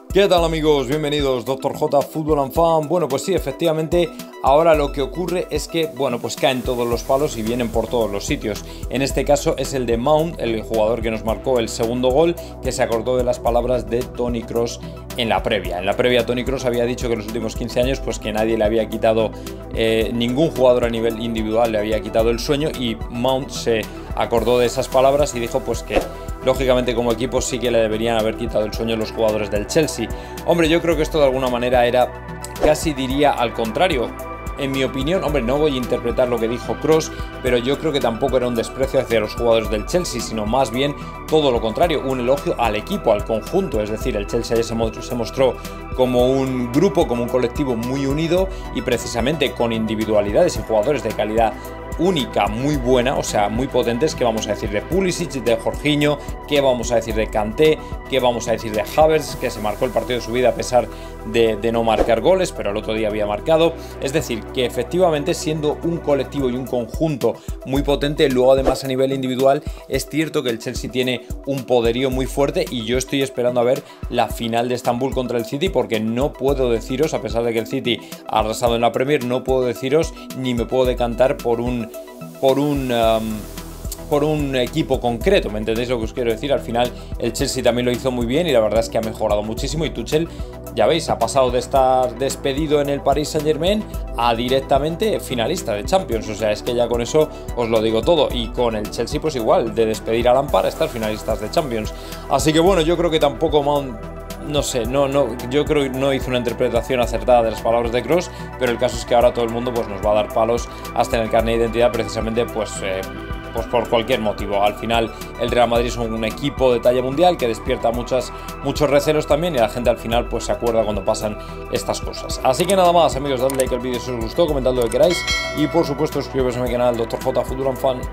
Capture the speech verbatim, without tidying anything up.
¿Qué tal, amigos? Bienvenidos, Doctor J Fútbol and Fan. Bueno, pues sí, efectivamente, ahora lo que ocurre es que, bueno, pues caen todos los palos y vienen por todos los sitios. En este caso es el de Mount, el jugador que nos marcó el segundo gol, que se acordó de las palabras de Toni Kroos en la previa. En la previa Toni Kroos había dicho que en los últimos quince años pues que nadie le había quitado, eh, ningún jugador a nivel individual le había quitado el sueño, y Mount se acordó de esas palabras y dijo pues que lógicamente como equipo sí que le deberían haber quitado el sueño a los jugadores del Chelsea. Hombre, yo creo que esto de alguna manera era, casi diría al contrario. En mi opinión, hombre, no voy a interpretar lo que dijo Kroos, pero yo creo que tampoco era un desprecio hacia los jugadores del Chelsea, sino más bien todo lo contrario, un elogio al equipo, al conjunto. Es decir, el Chelsea ayer se mostró como un grupo, como un colectivo muy unido, y precisamente con individualidades y jugadores de calidad única, muy buena, o sea, muy potentes. ¿Qué vamos a decir de Pulisic, de Jorginho? ¿Qué vamos a decir de Kanté? ¿Qué vamos a decir de Havertz, que se marcó el partido de su vida a pesar de, de no marcar goles, pero el otro día había marcado? Es decir, que efectivamente, siendo un colectivo y un conjunto muy potente, luego además a nivel individual es cierto que el Chelsea tiene un poderío muy fuerte, y yo estoy esperando a ver la final de Estambul contra el City, porque no puedo deciros, a pesar de que el City ha arrasado en la Premier, no puedo deciros ni me puedo decantar por un por un um, por un equipo concreto, ¿me entendéis lo que os quiero decir? Al final el Chelsea también lo hizo muy bien y la verdad es que ha mejorado muchísimo, y Tuchel, ya veis, ha pasado de estar despedido en el Paris Saint-Germain a directamente finalista de Champions. O sea, es que ya con eso os lo digo todo. Y con el Chelsea pues igual, de despedir a Lampard a estar finalistas de Champions. Así que bueno, yo creo que tampoco Mount, no sé, no, no, yo creo que no hizo una interpretación acertada de las palabras de Kroos, pero el caso es que ahora todo el mundo pues nos va a dar palos hasta en el carnet de identidad, precisamente pues... Eh, pues por cualquier motivo. Al final el Real Madrid es un equipo de talla mundial que despierta muchas, muchos recelos también, y la gente al final pues se acuerda cuando pasan estas cosas. Así que nada más, amigos, dadle like al vídeo si os gustó, comentad lo que queráis, y por supuesto suscribiros a mi canal Doctor J Fútbol and Fan.